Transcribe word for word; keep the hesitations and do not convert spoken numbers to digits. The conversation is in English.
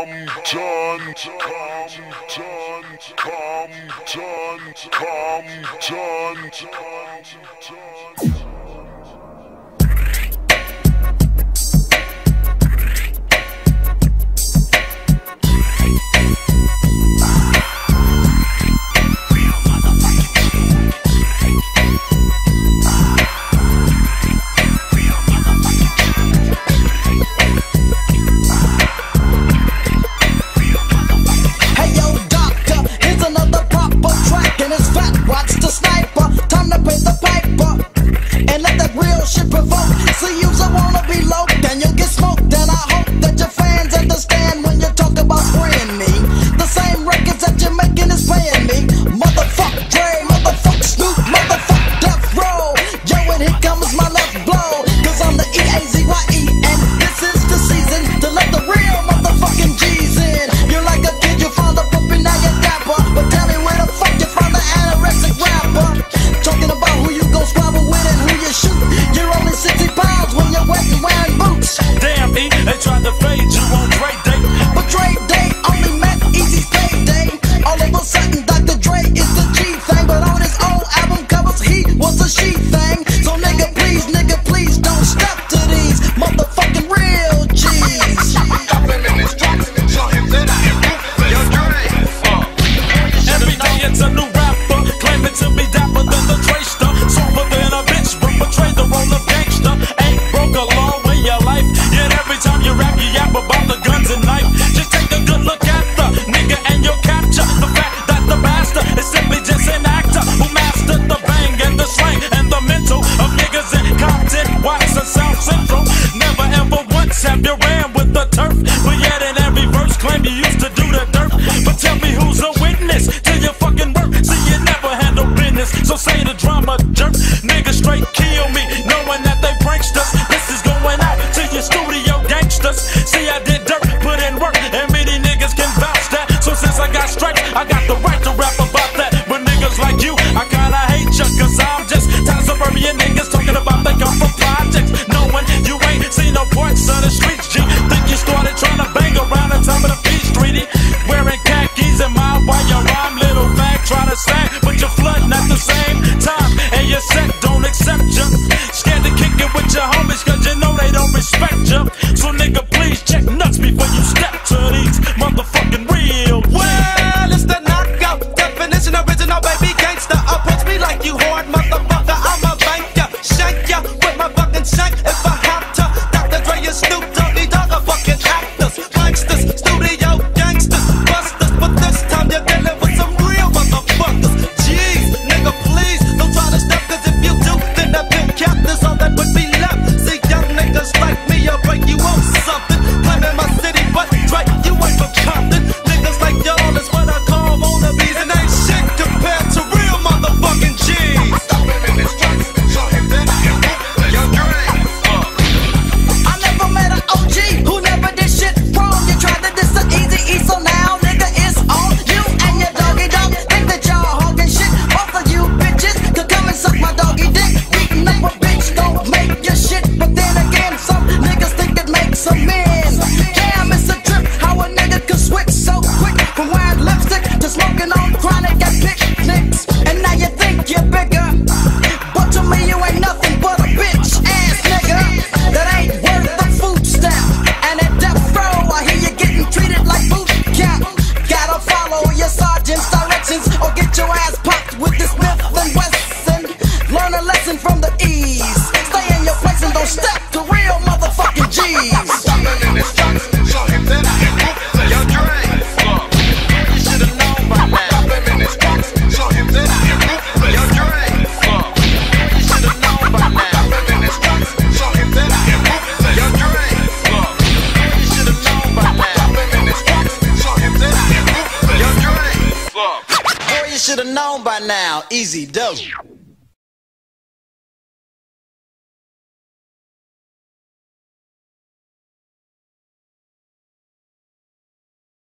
Compton, Compton, Compton, Compton, Compton. Watch the sniper, time to pay the piper, and let that real shit provoke. See you's a wannabe low, then you'll get smoked. And I hope that your fans understand when you talk about spraying me. The same records that you're making is paying me. Motherfuck Dre, motherfuck Snoop, motherfuck Death Row. Yo, and here comes my left blow, cause I'm the E A Z Y E, and this is the season to let the real motherfucking G's in. You're like a kid, you found a puppy, now you're dapper, but tell me where the fuck you found the anorexic rapper. Talking about who you gon' squabble with and who you shoot. You're only sixty pounds when you're wet and wearing boots. Damn, E, they tried to fade you on Dre Day, but Dre Day only meant Eazy's payday. All of a sudden Doctor Dre is the G thing, but on his old album covers he was a she thing. So nigga please, nigga please don't step to these motherfucking real G's. every day it's a new rapper, claiming to be dapper than the Dresta, softer than a bitch, but betray the role of gangster. Ain't broke a law in your life, yet every time you rap you yap about the guns and knife. Just take a good look at the nigga and you'll capture the fact that the bastard is simply just an actor who mastered the bang and the slang and the mental of niggas in Compton, Watts, and South Central. Never ever once have you ran with the turf, but yet in every verse claim you used to do the dirt. But tell me who's a witness to your fucking work? See, you never handle business, so say the drama jerk. Niggas straight kill me, knowing that they pranksters. This is going out to your studio gangsters. See, I did dirt, put in work, and many niggas can vouch that. So since I got stripes, I got the right to rap about that. But niggas like you, I kinda hate ya, cause I'm just tired of suburban niggas talking about they come from projects, knowing you ain't seen no parts of the streets, G. Think you started trying to bang around the top of the Peach Treaty, wearing khakis and my while your rhyme little fag try to sing, but you're flooding at the same time, and your set don't accept ya. Scared to kick it with your homies, cause you know they don't respect ya. So nigga please check nuts before you step to these motherfucking real. Well, it's the knockout definition, original baby gangster. Approach me like you hard motherfucker, I'ma bank ya, shank ya with my fucking shank if I have to. Doctor Dre and Snoop Doggy Dogg are fucking actors, gangsters, studio gangsters, busters. But this time you're dealing with some real motherfuckers. Jeez, nigga please don't try to step, cause if you do, then the bill cap is all that would be left. See young niggas like me, I'll break you off something. Claiming my city, but Dre, you ain't from Compton. Niggas like y'all is what I call wannabes, and ain't shit compared to real motherfucking G's. I never met an O G who never did shit wrong. You tried to diss the Eazy-E, so now nigga it's on you and your doggy dog. Think that y'all hogging shit. Both of you bitches could come and suck my doggy dick. Beating up a bitch don't make your shit, but then again some niggas think it makes a man. Damn, it's a trip how a nigga could switch so quick from wearing lipstick to smoking on chronic at picnics. And now you think you're bigger, but to me you ain't nothing but a bitch ass nigga that ain't worth the food stamp. And at death row I hear you getting treated like boot camp. Gotta follow your sergeant's directions or get your ass popped with this Smith and Wesson. Learn a lesson from the E's. Stay in your place and don't step to real motherfucking G's. Boy, you should've known by now. Easy dope.